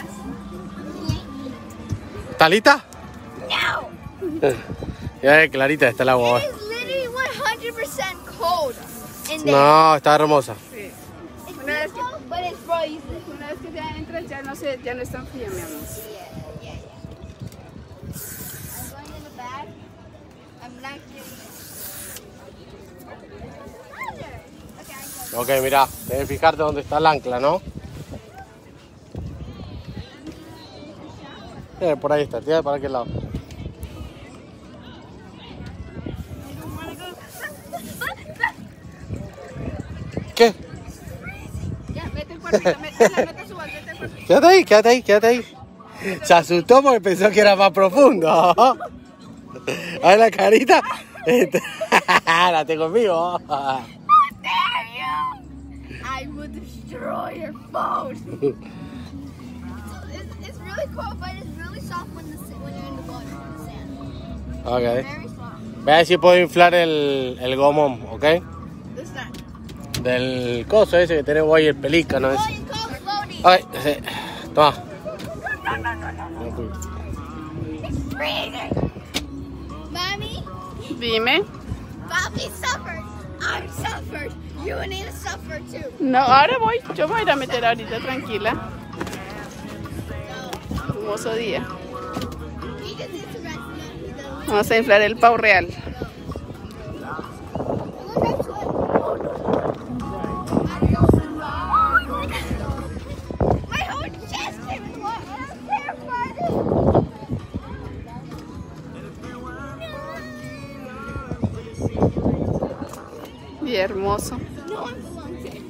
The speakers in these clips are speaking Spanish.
¿Estás lista? No. Ya, clarita está el agua. It is literally 100% cold in there. No, está hermosa. Sí. It's Una vez beautiful, but it's frozen. Una vez que ya entras, ya no es tan fría, mi amor. Yeah. I'm going in the back. I'm not getting it. Okay, Ok, mirá, debes fijarte dónde está el ancla, ¿no? Por ahí está, tira para aquel lado. ¿Qué? Ya, mete el cuerpito, mete su bolsa, mete el cuerpito. Quédate ahí. Se asustó porque pensó que era más profundo. A ver la carita. La tengo conmigo. How dare you! I will destroy your phone. It's really cool, but it's really soft when you're in the water, in the sand. Ok. Very soft. Ve a ver si puedo inflar el gomón, ¿ok? What's that? Del coso ese que tenemos ahí, el pelícano ese. Floating, cold, floating. Ay, sí. Toma. It's freezing. Mommy, Dime. Bobby suffered. I suffered. You need to suffer too. No, ahora voy. Yo voy a ir a meter ahorita, tranquila. Hermoso día. He just needs to rest. No, he doesn't. Vamos a inflar el pavo real. My whole chest came in the water. I'm terrified. Y hermoso. No one belongs here.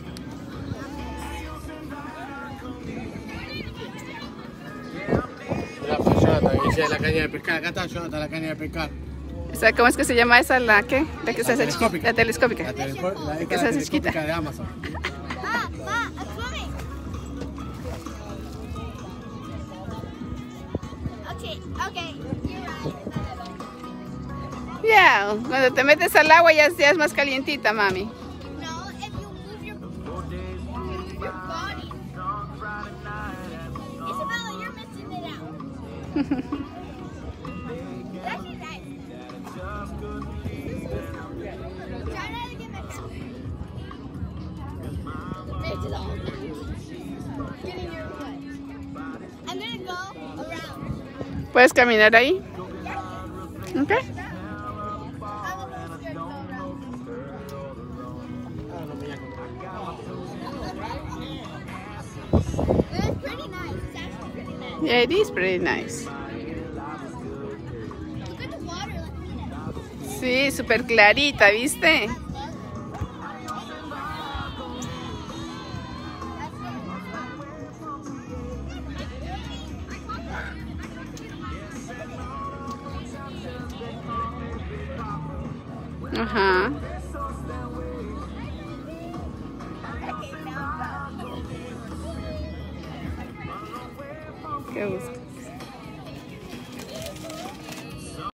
La payota, dice la caña de pescar. Acá está Jonathan, la caña de pescar. Esa, ¿cómo es que se llama esa? ¿La qué? La que se hace chiquita. telescópica. La telescópica. La Que se hace chiquita. de Amazon. Ma, I'm swimming. Okay, you're right. Ya, cuando te metes al agua ya es más calientita, mami. No, if you move your body. Isabella, you're missing it out. It's actually nice. Try not to get my camera. It's all getting your foot. I'm gonna go around. ¿Puedes caminar ahí? Ok. I'm a little scared to go around. It's pretty nice. It's actually pretty nice. Yeah, it is pretty nice. Look at the water, look at it. Sí, súper clarita, ¿viste? Ajá. ¿Qué busca?